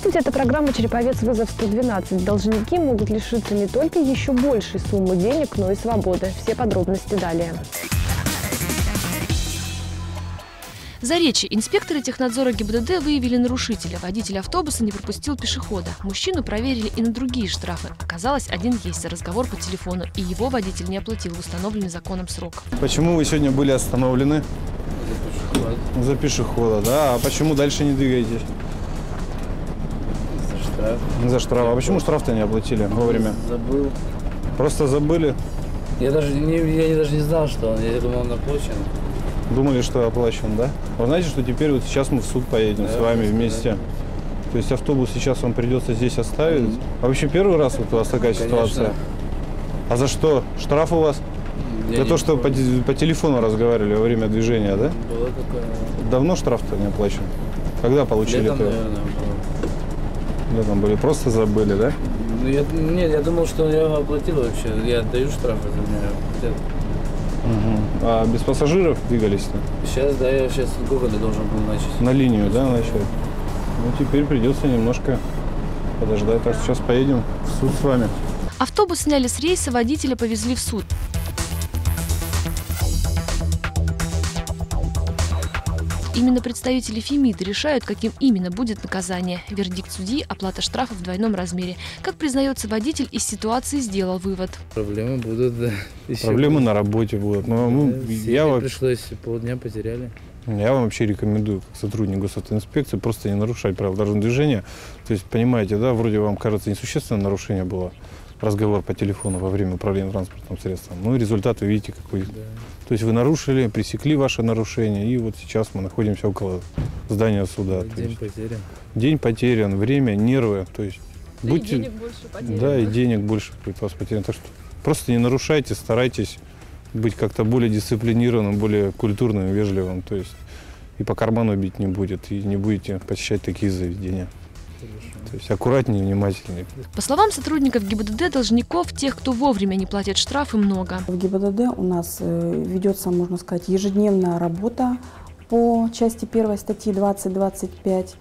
Здравствуйте, это программа «Череповец. Вызов 112». Должники могут лишиться не только еще большей суммы денег, но и свободы. Все подробности далее. В Заречье инспекторы технадзора ГИБДД выявили нарушителя. Водитель автобуса не пропустил пешехода. Мужчину проверили и на другие штрафы. Оказалось, один есть разговор по телефону, и его водитель не оплатил в установленный законом срок. Почему вы сегодня были остановлены? За пешехода, да. А почему дальше не двигаетесь? За штраф. За штраф. А почему штраф-то не оплатили вовремя? Забыл. Просто забыли? Я даже не знал, что он. Я думал, он оплачен. Думали, что оплачен, да? Вы знаете, что теперь вот сейчас мы в суд поедем с вами вместе. То есть автобус сейчас вам придется здесь оставить. А вообще первый раз вот у вас такая ситуация? А за что? Штраф у вас? За то, что по телефону разговаривали во время движения, да? Было такое. Давно штраф-то не оплачен? Когда получили? Летом, наверное, было. Летом были, просто забыли, да? Ну, нет, я думал, что я его оплатил вообще. Я отдаю штраф за меня. А без пассажиров двигались-то? Сейчас, да, я сейчас в городе должен был начать. На линию, да, начать? Ну, теперь придется немножко подождать. Так что сейчас поедем в суд с вами. Автобус сняли с рейса, водителя повезли в суд. Именно представители ФИМИДа решают, каким именно будет наказание. Вердикт судьи – оплата штрафа в двойном размере. Как признается водитель, из ситуации сделал вывод. Проблемы будут, да. Проблемы на работе будут. Но Пришлось полдня потеряли. Я вам вообще рекомендую, как сотрудник госавтоинспекции, просто не нарушать правила дорожного движения. То есть, понимаете, да, вроде вам кажется несущественное нарушение было, разговор по телефону во время управления транспортным средством. Ну и результат вы видите какой. Да. То есть вы нарушили, пресекли ваше нарушение, и вот сейчас мы находимся около здания суда. День потерян. День потерян, время, нервы. То есть будьте, и денег больше потеряно. Да, и денег больше будет у вас потеряно. Так что просто не нарушайте, старайтесь быть как-то более дисциплинированным, более культурным, вежливым. То есть и по карману бить не будет, и не будете посещать такие заведения. То есть аккуратнее, внимательнее. По словам сотрудников ГИБДД, должников, тех, кто вовремя не платит штрафы, много. В ГИБДД у нас ведется, можно сказать, ежедневная работа по части 1 статьи 20-25.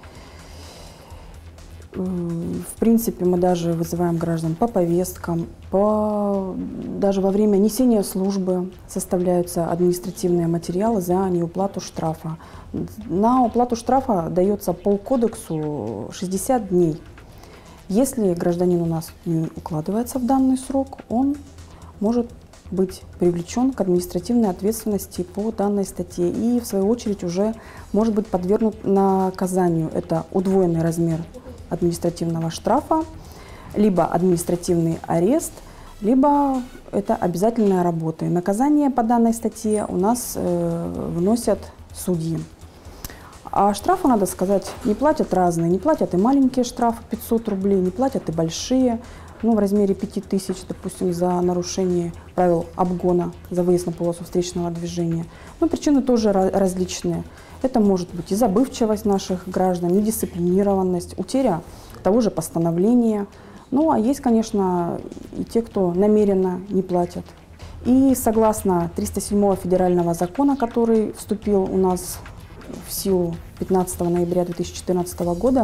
В принципе, мы даже вызываем граждан по повесткам, даже во время несения службы составляются административные материалы за неуплату штрафа. На уплату штрафа дается по кодексу 60 дней. Если гражданин у нас не укладывается в данный срок, он может быть привлечен к административной ответственности по данной статье и, в свою очередь, уже может быть подвергнут наказанию. Это удвоенный размер административного штрафа, либо административный арест, либо это обязательные работы. Наказание по данной статье у нас вносят судьи. А штрафы, надо сказать, не платят разные. Не платят и маленькие штрафы 500 рублей, не платят и большие, в размере 5000, допустим, за нарушение правил обгона, за выезд на полосу встречного движения. Но причины тоже различные. Это может быть и забывчивость наших граждан, недисциплинированность, утеря того же постановления. Ну, а есть, конечно, и те, кто намеренно не платят. И согласно 307 федерального закона, который вступил у нас в силу 15 ноября 2014 года,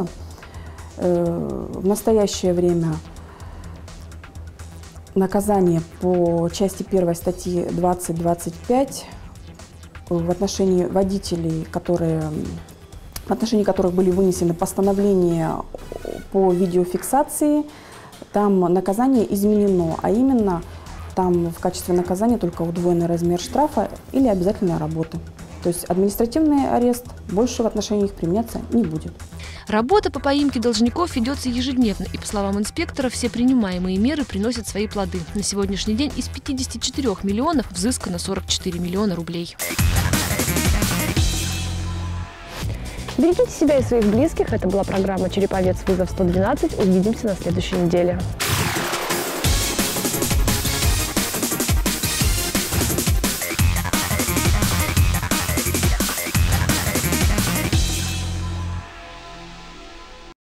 в настоящее время наказание по части 1 статьи 20-25 в отношении водителей, в отношении которых были вынесены постановления по видеофиксации, там наказание изменено, а именно там в качестве наказания только удвоенный размер штрафа или обязательная работа. То есть административный арест больше в отношении их применяться не будет. Работа по поимке должников ведется ежедневно, и, по словам инспекторов, все принимаемые меры приносят свои плоды. На сегодняшний день из 54 миллионов взыскано 44 миллиона рублей. Берегите себя и своих близких. Это была программа «Череповец. Вызов 112». Увидимся на следующей неделе.